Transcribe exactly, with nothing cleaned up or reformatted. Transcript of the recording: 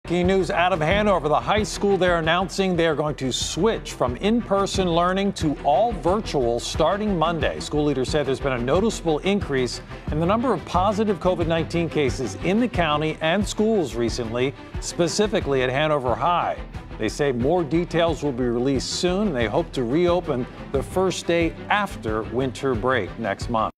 Key news out of Hanover. The high school there announcing they are going to switch from in-person learning to all virtual starting Monday. School leaders said there's been a noticeable increase in the number of positive COVID nineteen cases in the county and schools recently, specifically at Hanover High. They say more details will be released soon, and they hope to reopen the first day after winter break next month.